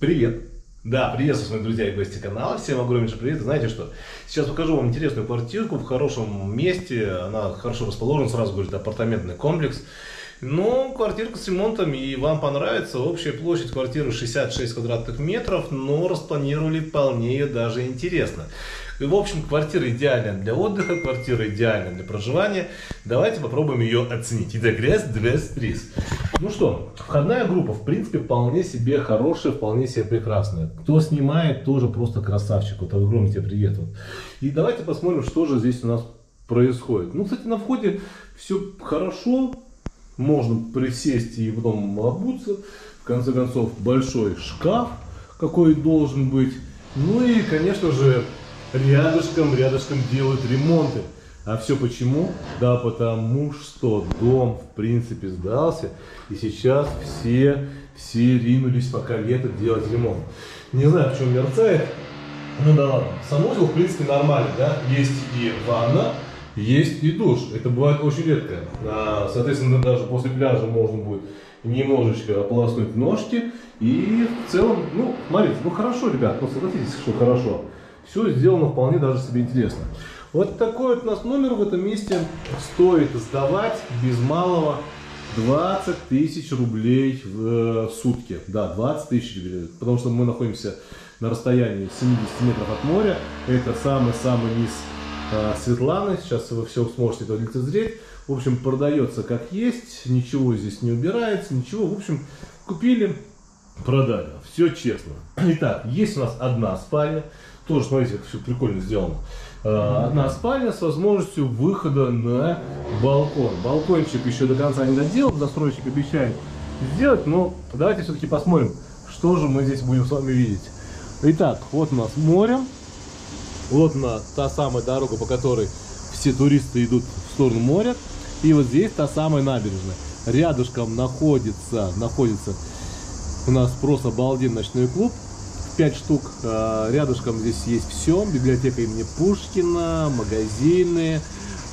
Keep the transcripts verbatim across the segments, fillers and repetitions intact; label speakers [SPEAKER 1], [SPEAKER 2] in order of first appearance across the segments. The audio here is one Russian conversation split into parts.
[SPEAKER 1] Привет! Да, приветствую, мои друзья и гости канала. Всем огромнейший привет. Знаете что? Сейчас покажу вам интересную квартирку в хорошем месте. Она хорошо расположена, сразу говорит, апартаментный комплекс. Но квартирка с ремонтом, и вам понравится. Общая площадь квартиры шестьдесят шесть квадратных метров, но распланировали вполне ее даже интересно. И, в общем, квартира идеальная для отдыха, квартира идеальная для проживания. Давайте попробуем ее оценить. Итак, раз, два, три. Ну что, входная группа, в принципе, вполне себе хорошая, вполне себе прекрасная. Кто снимает, тоже просто красавчик. Вот огромный тебе привет. Вот. И давайте посмотрим, что же здесь у нас происходит. Ну, кстати, на входе все хорошо. Можно присесть и потом обуться. В конце концов, большой шкаф, какой должен быть. Ну и, конечно же, рядышком, рядышком делают ремонты. А все почему? Да потому что дом, в принципе, сдался. И сейчас все, все ринулись пока лето делать ремонт. Не знаю, почему мерцает. Ну да ладно. Санузел, в принципе, нормальный, да? Есть и ванна. Есть и душ. Это бывает очень редко. Соответственно, даже после пляжа можно будет немножечко ополоснуть ножки. И в целом, ну, смотрите, ну хорошо, ребят, ну согласитесь, что хорошо. Все сделано вполне даже себе интересно. Вот такой вот у нас номер в этом месте стоит сдавать без малого двадцать тысяч рублей в сутки. Да, двадцать тысяч рублей. Потому что мы находимся на расстоянии семидесяти метров от моря. Это самый-самый низ Светланы, сейчас вы все сможете это лицезреть. В общем, продается как есть, ничего здесь не убирается, ничего. В общем, купили, продали. Все честно. Итак, есть у нас одна спальня. Тоже, смотрите, как все прикольно сделано. Одна спальня с возможностью выхода на балкон. Балкончик еще до конца не доделан, застройщик обещает сделать, но давайте все-таки посмотрим, что же мы здесь будем с вами видеть. Итак, вот у нас море. Вот она, та самая дорога, по которой все туристы идут в сторону моря. И вот здесь та самая набережная. Рядышком находится, находится у нас просто обалденный ночной клуб. Пять штук. Рядышком здесь есть все. Библиотека имени Пушкина, магазины,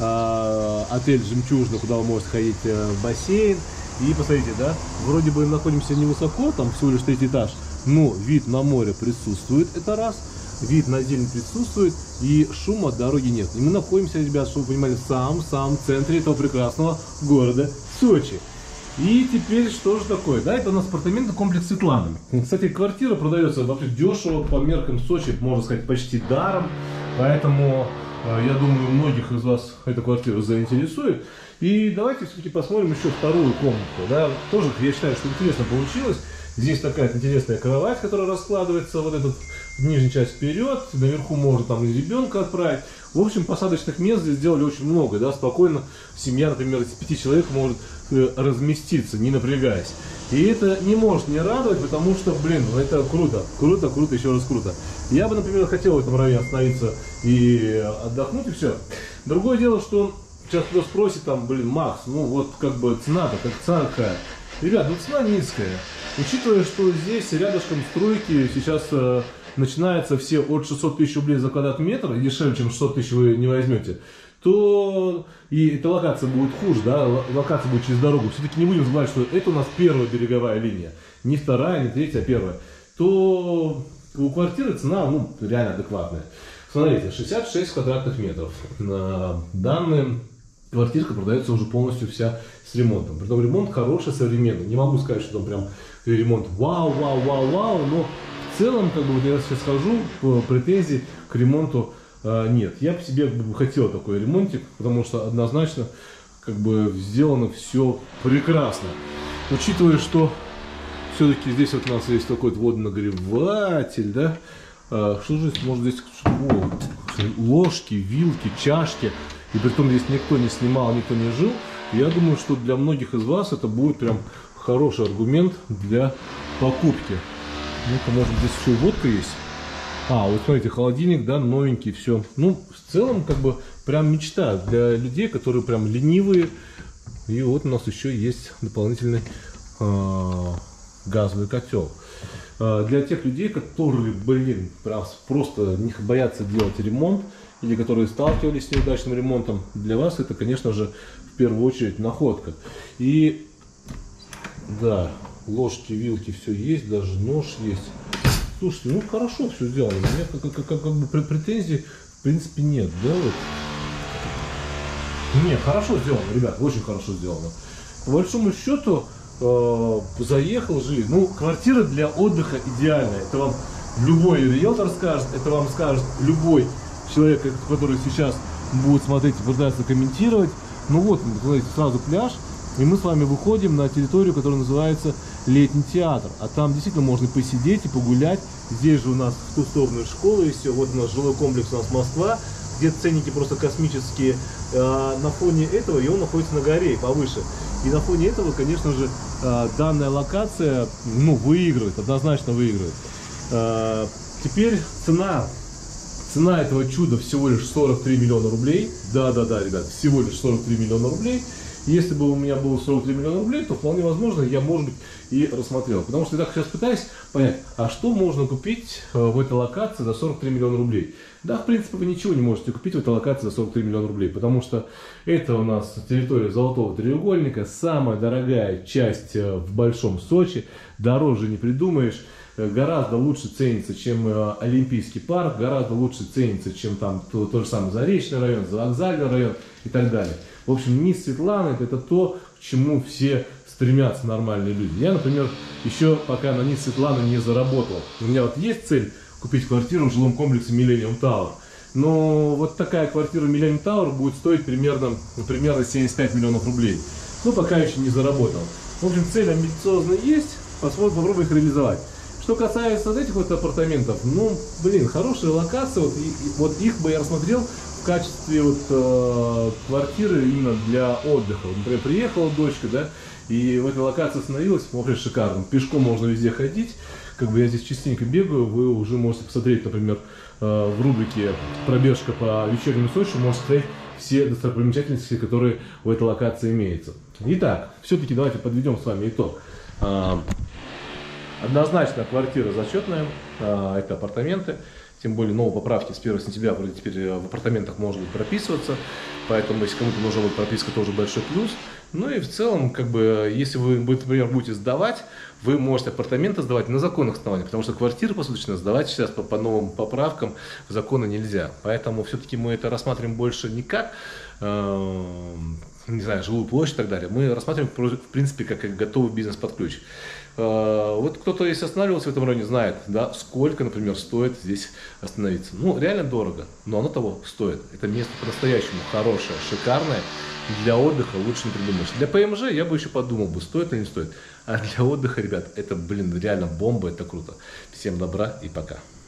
[SPEAKER 1] отель «Жемчужина», куда вы можете ходить в бассейн. И посмотрите, да, вроде бы находимся невысоко, там всего лишь третий этаж, но вид на море присутствует, это раз. Вид на зелень присутствует, и шума от дороги нет. И мы находимся, ребят, чтобы вы понимали, в самом-самом центре этого прекрасного города Сочи. И теперь что же такое? Да, это у нас апартаментный комплекс Светланы. Кстати, квартира продается вообще дешево, по меркам Сочи, можно сказать, почти даром. Поэтому, я думаю, многих из вас эта квартира заинтересует. И давайте все-таки посмотрим еще вторую комнату. Да? Тоже, я считаю, что интересно получилось. Здесь такая интересная кровать, которая раскладывается вот этот в нижнюю часть вперед. Наверху можно там и ребенка отправить. В общем, посадочных мест здесь сделали очень много. Да? Спокойно семья, например, из пяти человек может э, разместиться, не напрягаясь. И это не может не радовать, потому что, блин, ну это круто. Круто, круто, еще раз круто. Я бы, например, хотел в этом районе остановиться и отдохнуть, и все. Другое дело, что сейчас кто спросит, там, блин, Макс, ну вот как бы цена-то, как цена какая. Ребят, ну цена низкая. Учитывая, что здесь рядышком стройки сейчас э, начинаются все от шестисот тысяч рублей за квадратный метр, и дешевле, чем шестьсот тысяч вы не возьмете, то и эта локация будет хуже, да, локация будет через дорогу. Все-таки не будем забывать, что это у нас первая береговая линия, не вторая, не третья, а первая. То у квартиры цена, ну, реально адекватная. Смотрите, шестьдесят шесть квадратных метров. Данная квартирка продается уже полностью вся с ремонтом. Притом ремонт хороший, современный. Не могу сказать, что там прям ремонт вау, вау, вау, вау, но в целом, как бы, вот я сейчас скажу, претензий к ремонту э, нет. Я бы себе хотел такой ремонтик, потому что однозначно, как бы, сделано все прекрасно. Учитывая, что все-таки здесь вот у нас есть такой вот водонагреватель, да, э, что же здесь, может, здесь о, ложки, вилки, чашки, и при том здесь никто не снимал, никто не жил. Я думаю, что для многих из вас это будет прям хороший аргумент для покупки. Ну-ка, может, здесь еще водка есть? А, вот смотрите, холодильник, да, новенький, все. Ну, в целом, как бы, прям мечта для людей, которые прям ленивые. И вот у нас еще есть дополнительный э, газовый котел. Э, для тех людей, которые, блин, прям просто не боятся делать ремонт, или которые сталкивались с неудачным ремонтом, для вас это, конечно же, в первую очередь находка. И да, ложки, вилки, все есть, даже нож есть. Слушайте, ну хорошо все сделано. У меня как, как, как, как бы претензий в принципе нет, да, вот. Не, хорошо сделано, ребят, очень хорошо сделано. По большому счету, э, заехал, жили. Ну, квартира для отдыха идеальная. Это вам любой риэлтор скажет, это вам скажет любой человек, который сейчас будет смотреть и пытаться комментировать. Ну вот, смотрите, сразу пляж, и мы с вами выходим на территорию, которая называется Летний театр. А там действительно можно посидеть и погулять. Здесь же у нас в ту сторону школа и все. Вот у нас жилой комплекс, у нас Москва, где ценники просто космические. А на фоне этого, и он находится на горе, повыше. И на фоне этого, конечно же, данная локация, ну, выигрывает, однозначно выигрывает. Теперь цена. Цена этого чуда всего лишь сорок три миллиона рублей. Да-да-да, ребят, всего лишь сорок три миллиона рублей. Если бы у меня было сорок три миллиона рублей, то вполне возможно, я, может быть, и рассмотрел. Потому что я так сейчас пытаюсь понять, а что можно купить в этой локации за сорок три миллиона рублей? Да, в принципе, вы ничего не можете купить в этой локации за сорок три миллиона рублей, потому что это у нас территория Золотого треугольника, самая дорогая часть в Большом Сочи, дороже не придумаешь. Гораздо лучше ценится, чем Олимпийский парк, гораздо лучше ценится, чем там то, то же самое Заречный район, Завокзальный район и так далее. В общем, низ Светланы – это то, к чему все стремятся нормальные люди. Я, например, еще пока на низ Светланы не заработал. У меня вот есть цель купить квартиру в жилом комплексе Millennium Tower. Но вот такая квартира Millennium Tower будет стоить примерно, примерно семьдесят пять миллионов рублей. Но пока еще не заработал. В общем, цель амбициозная есть, посмотрим, попробуем их реализовать. Что касается вот этих вот апартаментов, ну, блин, хорошая локация, вот, и, вот их бы я рассмотрел в качестве вот э, квартиры именно для отдыха. Вот, например, приехала дочка, да, и в этой локации остановилась, вообще шикарно. Пешком можно везде ходить, как бы я здесь частенько бегаю, вы уже можете посмотреть, например, э, в рубрике «Пробежка по вечернему Сочи», можете посмотреть все достопримечательности, которые в этой локации имеются. Итак, все-таки давайте подведем с вами итог. Однозначно квартира зачетная, это апартаменты, тем более новые поправки с первого сентября вроде теперь в апартаментах может быть прописываться, поэтому если кому-то нужна будет прописка, тоже большой плюс. Ну и в целом, как бы, если вы, например, будете сдавать, вы можете апартаменты сдавать на законных основаниях, потому что квартиры посуточно сдавать сейчас по, по новым поправкам в законы нельзя. Поэтому все-таки мы это рассматриваем больше не как, э, не знаю, жилую площадь и так далее. Мы рассматриваем, в принципе, как, как готовый бизнес под ключ. Э, вот кто-то, если останавливался в этом районе, знает, да, сколько, например, стоит здесь остановиться. Ну, реально дорого, но оно того стоит. Это место по-настоящему хорошее, шикарное. Для отдыха лучше не придумаешь. Для ПМЖ я бы еще подумал бы, стоит или не стоит. А для отдыха, ребят, это, блин, реально бомба, это круто. Всем добра и пока.